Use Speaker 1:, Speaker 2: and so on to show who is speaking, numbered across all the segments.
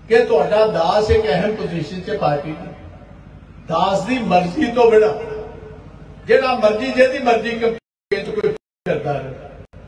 Speaker 1: कि तुहाडा दास एक अहम पोजीशन से पार्टी दी दास की मर्जी तो बिना जिहड़ा मर्जी जिहदी मर्जी कंपेन कोई करता रहे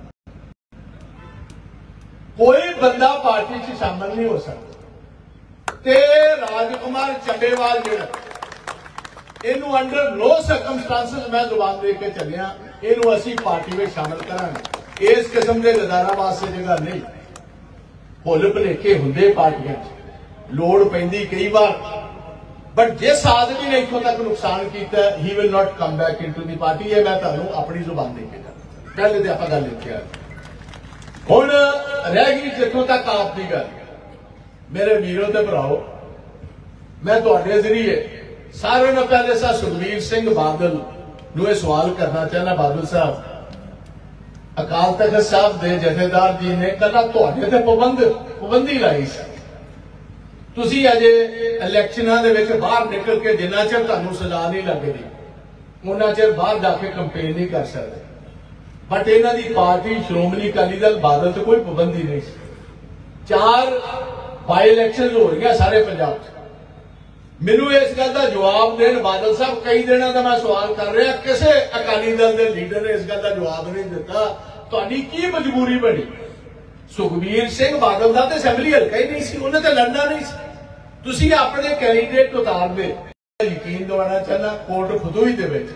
Speaker 1: कोई बंदा पार्टी च शामिल नहीं हो सकता। ते राजकुमार चंबेवाल जिहड़ा इनू अंडर नो सर्कमस्टांसिस मैं जुबान दे के चलिया इनू असी पार्टी में शामिल करांगे। इस किस्म के गदारा वास्ते जगह नहीं। भुल भुलेखे हुंदे पार्टियां लोड़ पैंदी कई बार बट जिस आदमी ने इत्थों तक नुकसान किया he will not come back into the party. ये मैं तुहानू अपनी जुबान दे के पहले तो आप गल लिखी हुण रह गई जिथों तक आपकी गल। मेरे वीरों ते भराओ मैं तुहाडे जरिए सारे नालों पहले सा सुखबीर सिंह बादल नूं यह सवाल करना चाहना। बादल साहब अकाल तख्त साहब के जथेदार जी ने कला तुहाडे ते पाबंदी लाई सी। तुसीं अजे इलैक्शनां दे विच बाहर निकल के जिन्ना चिर तुहानूं सजा नहीं लगदी उन्ना चिर बाहर जाके कंपेन नहीं कर सकते। बट इन्हां दी पार्टी श्रोमणी अकाली दल बादल ते कोई पाबंदी नहीं सी। 4 बाई इलैक्शन हो रही सारे पंजाब च। मैनू इस गल का जवाब देन बादल साहब कई दिनों का मैं सवाल कर रहा किसी अकाली दल के लीडर ने इस गल का जवाब नहीं दिता। तुहाडी की मजबूरी बनी? सुखबीर सिंह बादल का तो असैंबली हल्का ही नहीं सी उन्हें तो लड़ना नहीं सी। तुसीं अपने कैंडीडेट उतार दे यकीन दिवाना चाहना कोट फतूही दे विच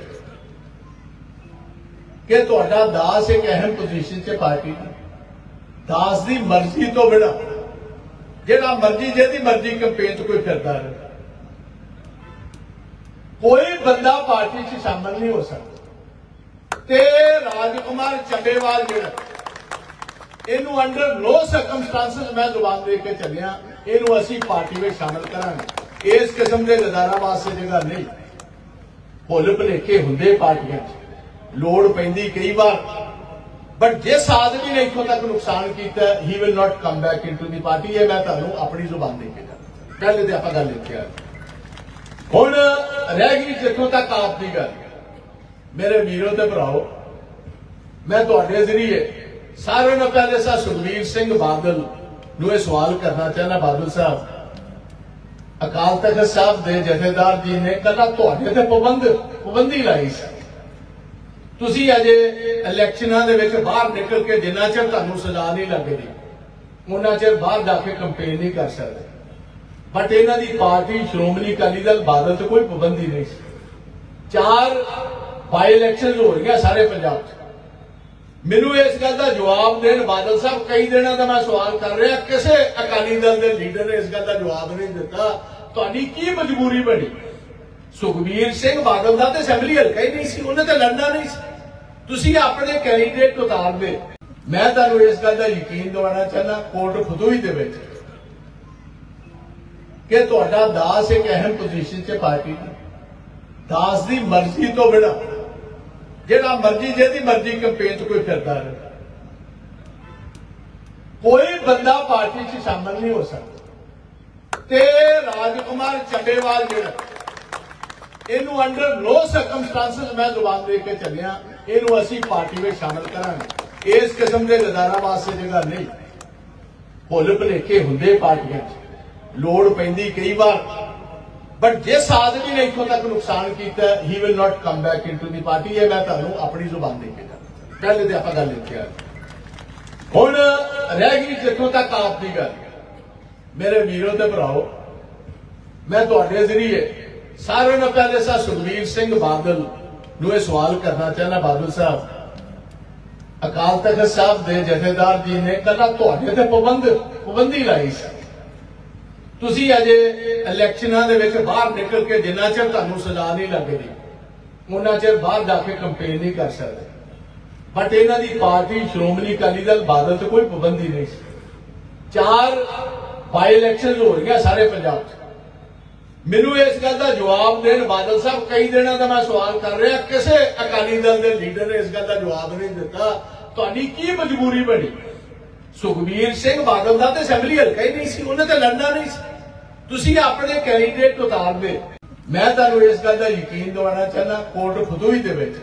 Speaker 1: कि तुहाडा दास एक अहम पोजीशन से पार्टी दी दास की मर्जी तो बिना जिहड़ा मर्जी जिहदी मर्जी कंपेन कोई करता रहे कोई बंदा पार्टी च शामिल नहीं हो सकता। ते राजकुमार चंबेवाल जिहड़ा इनू अंडर नो सर्कमस्टांसिस मैं जुबान दे के चलिया इनू असी पार्टी में शामिल करांगे। इस किस्म के गदारा वास्ते जगह नहीं। भुल भुलेखे हुंदे पार्टियां लोड़ पैंदी कई बार बट जिस आदमी ने इत्थों तक नुकसान किया he will not come back into the party. ये मैं तुहानू अपनी जुबान दे के पहले तो आप गल लिखी हुण रह गई जिथों तक आपकी गल। मेरे वीरों ते भराओ मैं तुहाडे जरिए सारे नालों पहले सा सुखबीर सिंह बादल नूं यह सवाल करना चाहना। बादल साहब अकाल तख्त साहब के जथेदार जी ने कला तुहाडे ते पाबंदी लाई सी। तुसीं अजे इलैक्शनां दे विच बाहर निकल के जिन्ना चिर तुहानूं सजा नहीं लगदी उन्ना चिर बाहर जाके कंपेन नहीं कर सकते। बट इन्हां दी पार्टी श्रोमणी अकाली दल बादल ते कोई पाबंदी नहीं सी। 4 बाई इलैक्शन हो रही सारे पंजाब च। मैनू इस गल का जवाब देन बादल साहब कई दिनों का मैं सवाल कर रहा किसी अकाली दल के लीडर ने इस गल का जवाब नहीं दिता। तुहाडी की मजबूरी बनी? सुखबीर सिंह बादल का तो असैंबली हल्का ही नहीं सी उन्हें तो लड़ना नहीं सी। तुसीं अपने कैंडीडेट उतार दे मैं तुहानू इस गल का यकीन दिवाना चाहना कोट फतूही दे विच कि तुहाडा दास एक अहम पोजीशन से पार्टी दी दास की मर्जी तो बिना जिहड़ा मर्जी जिहदी मर्जी कंपेन कोई करता रहे कोई बंदा पार्टी च शामिल नहीं हो सकता। ते राजकुमार चंबेवाल जिहड़ा इनू अंडर नो सर्कमस्टांसिस मैं जुबान दे के चलिया इनू असी पार्टी में शामिल करांगे। इस किस्म के गदारा वास्ते जगह नहीं। भुल भुलेखे हुंदे पार्टियां लोड़ पैंदी कई बार बट जिस आदमी ने इत्थों तक नुकसान किया he will not come back into the party. ये मैं तुहानू अपनी जुबान दे के पहले तो आप गल लिखी हुण रह गई जिथों तक आपकी गल। मेरे वीरों ते भराओ मैं तुहाडे जरिए सारे नालों पहले सा सुखबीर सिंह बादल नूं यह सवाल करना चाहना। बादल साहब अकाल तख्त साहब के जथेदार जी ने कला तुहाडे ते पाबंदी लाई सी। तुसीं अजे इलैक्शनां दे विच बाहर निकल के जिन्ना चिर तुहानूं सजा नहीं लगदी उन्ना चिर बाहर जाके कंपेन नहीं कर सकते। बट इन्हां दी पार्टी श्रोमणी अकाली दल बादल ते कोई पाबंदी नहीं सी। 4 बाई इलैक्शन हो रही सारे पंजाब च। मैनू इस गल का जवाब देन बादल साहब कई दिनों का मैं सवाल कर रहा किसी अकाली दल के लीडर ने इस गल का जवाब नहीं दिता। तुहाडी की मजबूरी बनी? सुखबीर सिंह बादल का तो असैंबली हल्का ही नहीं सी उन्हें तो लड़ना नहीं सी। तुसीं अपने कैंडीडेट उतार दे मैं तुहानू इस गल का यकीन दिवाना चाहना कोट फतूही दे विच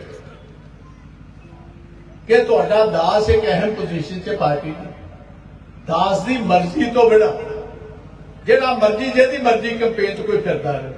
Speaker 1: कि तुहाडा दास एक अहम पोजीशन से पार्टी दी दास की मर्जी तो बिना ਜਿਹੜਾ ਮਰਜ਼ੀ ਜਿਹਦੀ ਮਰਜ਼ੀ ਕੰਪੇਨ 'ਚ ਕੋਈ ਫਿਰਦਾ ਰਹੇ,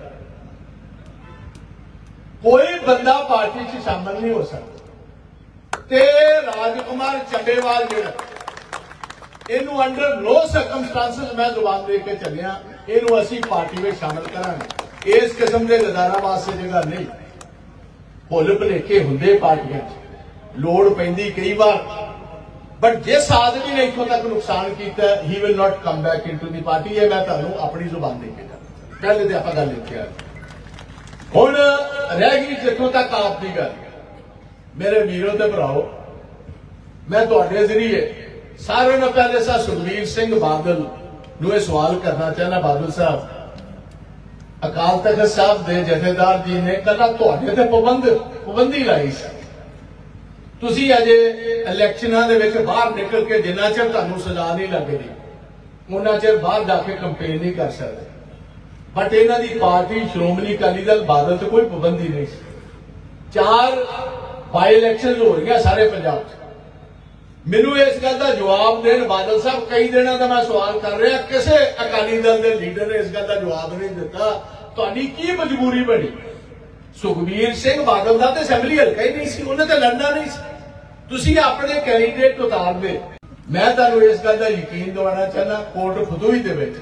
Speaker 1: ਕੋਈ ਬੰਦਾ ਪਾਰਟੀ 'ਚ ਸ਼ਾਮਲ ਨਹੀਂ ਹੋ ਸਕਦਾ। ਤੇ ਰਾਜਕੁਮਾਰ ਚੱਬੇਵਾਲ ਜਿਹੜਾ ਇਹਨੂੰ ਅੰਡਰ ਨੋ ਸਰਕਮਸਟੈਂਸਸ ਮੈਂ ਜ਼ੁਬਾਨ ਦੇ ਕੇ ਚੱਲਿਆ, ਇਹਨੂੰ ਅਸੀਂ ਪਾਰਟੀ ਵਿੱਚ ਸ਼ਾਮਲ ਕਰਾਂਗੇ। ਇਸ ਕਿਸਮ ਦੇ ਗਦਾਰਾਂ ਵਾਸਤੇ ਜਗ੍ਹਾ ਨਹੀਂ। ਭੁੱਲ ਭੁਲੇਖੇ ਹੁੰਦੇ ਪਾਰਟੀਆਂ 'ਚ, ਲੋੜ ਪੈਂਦੀ ਕਈ ਵਾਰ, ਬਟ ਜਿਸ ਆਦਮੀ ਨੇ ਇੱਥੋਂ ਤੱਕ ਨੁਕਸਾਨ ਕੀਤਾ, he will not come back into the party. ਇਹ ਮੈਂ ਤੁਹਾਨੂੰ ਆਪਣੀ ਜ਼ੁਬਾਨ ਦੇ ਕੇ ਜਾਣਾ। ਪਹਿਲੇ ਤੇ ਆਪਾਂ ਗੱਲ ਇੱਥੇ ਆ, ਹੁਣ ਰਹਿ ਗਈ ਜਿੱਥੋਂ ਤੱਕ ਆਪ ਦੀ ਗੱਲ। ਮੇਰੇ ਵੀਰੋ ਤੇ ਭਰਾਓ, ਮੈਂ ਤੁਹਾਡੇ ਜ਼ਰੀਏ ਸਾਰਿਆਂ ਨੂੰ ਪਹਿਲੇ ਸੁਖਬੀਰ ਸਿੰਘ ਬਾਦਲ ਨੂੰ ਇਹ ਸਵਾਲ ਕਰਨਾ ਚਾਹੁੰਦਾ। ਬਾਦਲ ਸਾਹਿਬ, ਅਕਾਲ ਤਖਤ ਸਾਹਿਬ ਦੇ ਜਥੇਦਾਰ ਜੀ ਨੇ ਕੱਲਾ ਤੁਹਾਡੇ ਤੇ ਪਾਬੰਦੀ ਲਾਈ ਸੀ। ਤੁਸੀਂ ਅਜੇ ਇਲੈਕਸ਼ਨਾਂ ਦੇ ਵਿੱਚ ਬਾਹਰ ਨਿਕਲ ਕੇ ਜਿੰਨਾ ਚਿਰ ਤੁਹਾਨੂੰ ਸਜ਼ਾ ਨਹੀਂ ਲੱਗਦੀ, ਉਹਨਾਂ ਚਿਰ ਬਾਹਰ ਜਾ ਕੇ ਕੰਪੇਨ ਨਹੀਂ ਕਰ ਸਕਦੇ। ਬਟ ਇਹਨਾਂ ਦੀ ਪਾਰਟੀ ਸ਼੍ਰੋਮਣੀ ਅਕਾਲੀ ਦਲ ਬਾਦਲ ਤੇ ਕੋਈ ਪਾਬੰਦੀ ਨਹੀਂ ਸੀ। 4 ਬਾਈ ਇਲੈਕਸ਼ਨ ਹੋ ਰਹੀਆਂ ਸਾਰੇ ਪੰਜਾਬ 'ਚ। ਮੈਨੂੰ ਇਸ ਗੱਲ ਦਾ ਜਵਾਬ ਦੇਣ ਬਾਦਲ ਸਾਹਿਬ, ਕਈ ਦਿਨਾਂ ਦਾ ਮੈਂ ਸਵਾਲ ਕਰ ਰਿਹਾ, ਕਿਸੇ ਅਕਾਲੀ ਦਲ ਦੇ ਲੀਡਰ ਨੇ ਇਸ ਗੱਲ ਦਾ ਜਵਾਬ ਨਹੀਂ ਦਿੱਤਾ। ਤੁਹਾਡੀ ਕੀ ਮਜਬੂਰੀ ਬਣੀ? ਸੁਖਬੀਰ ਸਿੰਘ ਬਾਦਲ ਦਾ ਤੇ ਅਸੈਂਬਲੀ ਹਲਕਾ ਹੀ ਨਹੀਂ ਸੀ, ਉਹਨੇ ਤੇ ਲੜਨਾ ਨਹੀਂ ਸੀ। ਤੁਸੀਂ ਆਪਣੇ ਕੈਂਡੀਡੇਟ ਉਤਾਰਦੇ। ਮੈਂ ਤੁਹਾਨੂੰ ਇਸ ਗੱਲ ਦਾ ਯਕੀਨ ਦਿਵਾਉਣਾ ਚਾਹੁੰਦਾ, ਕੋਟ ਖੁਦੋਈ ਦੇ ਵਿੱਚ,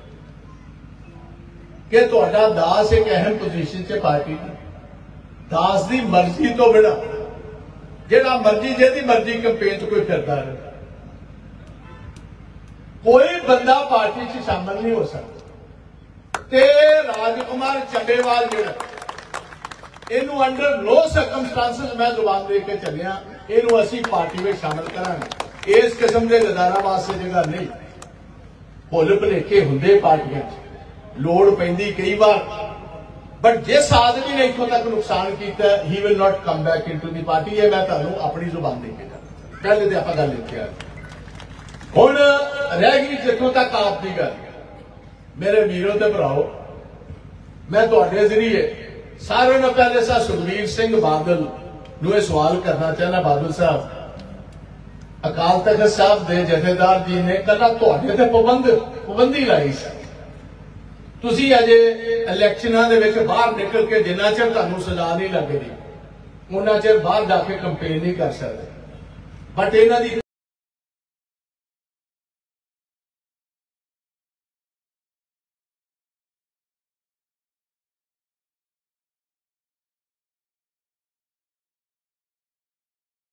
Speaker 1: ਕਿ ਤੁਹਾਡਾ ਦਾਸ ਇੱਕ ਅਹਿਮ ਪੋਜੀਸ਼ਨ 'ਚ ਪਾਰਟੀ ਦੀ। ਦਾਸ ਦੀ ਮਰਜ਼ੀ ਤੋਂ ਬਿਨਾਂ ਜਿਹੜਾ ਮਰਜ਼ੀ ਜਿਹਦੀ ਮਰਜ਼ੀ ਕੰਪੇਨ 'ਚ ਕੋਈ ਫਿਰਦਾ ਰਹੇ, ਕੋਈ ਬੰਦਾ ਪਾਰਟੀ 'ਚ ਸ਼ਾਮਲ ਨਹੀਂ ਹੋ ਸਕਦਾ। ਤੇ ਰਾਜਕੁਮਾਰ ਚੱਬੇਵਾਲ ਜਿਹੜਾ ਇਹਨੂੰ ਅੰਡਰ ਨੋ ਸਰਕਮਸਟੈਂਸਸ ਮੈਂ ਜ਼ੁਬਾਨ ਦੇ ਕੇ ਚੱਲਿਆ, ਇਹਨੂੰ ਅਸੀਂ ਪਾਰਟੀ ਵਿੱਚ ਸ਼ਾਮਲ ਕਰਾਂਗੇ। ਇਸ ਕਿਸਮ ਦੇ ਗਦਾਰਾਂ ਵਾਸਤੇ ਜਗ੍ਹਾ ਨਹੀਂ। ਭੁੱਲ ਭੁਲੇਖੇ ਹੁੰਦੇ ਪਾਰਟੀਆਂ 'ਚ, ਲੋੜ ਪੈਂਦੀ ਕਈ ਵਾਰ, ਬਟ ਜਿਸ ਆਦਮੀ ਨੇ ਇੱਥੋਂ ਤੱਕ ਨੁਕਸਾਨ ਕੀਤਾ, he will not come back into the party. ਇਹ ਮੈਂ ਤੁਹਾਨੂੰ ਆਪਣੀ ਜ਼ੁਬਾਨ ਦੇ ਕੇ ਜਾਣਾ। ਪਹਿਲੇ ਤੇ ਆਪਾਂ ਗੱਲ ਇੱਥੇ ਆ, ਹੁਣ ਰਹਿ ਗਈ ਜਿੱਥੋਂ ਤੱਕ ਆਪ ਦੀ ਗੱਲ। ਮੇਰੇ ਵੀਰੋ ਤੇ ਭਰਾਓ, ਮੈਂ ਤੁਹਾਡੇ ਜ਼ਰੀਏ ਸਾਰਿਆਂ ਨੂੰ ਪਹਿਲੇ ਸੁਖਬੀਰ ਸਿੰਘ ਬਾਦਲ ਨੂੰ ਇਹ ਸਵਾਲ ਕਰਨਾ ਚਾਹੁੰਦਾ। ਬਾਦਲ ਸਾਹਿਬ, ਅਕਾਲ ਤਖਤ ਸਾਹਿਬ ਦੇ ਜਥੇਦਾਰ ਜੀ ਨੇ ਕੱਲਾ ਤੁਹਾਡੇ ਤੇ ਪਾਬੰਦੀ ਲਾਈ ਸੀ। ਤੁਸੀਂ ਅਜੇ ਇਲੈਕਸ਼ਨਾਂ ਦੇ ਵਿੱਚ ਬਾਹਰ ਨਿਕਲ ਕੇ ਜਿੰਨਾ ਚਿਰ ਤੁਹਾਨੂੰ ਸਜ਼ਾ ਨਹੀਂ ਲੱਗਦੀ, ਉਹਨਾਂ ਚਿਰ ਬਾਹਰ ਜਾ ਕੇ ਕੰਪੇਨ ਨਹੀਂ ਕਰ ਸਕਦੇ। ਬਟ ਇਹਨਾਂ ਦੀ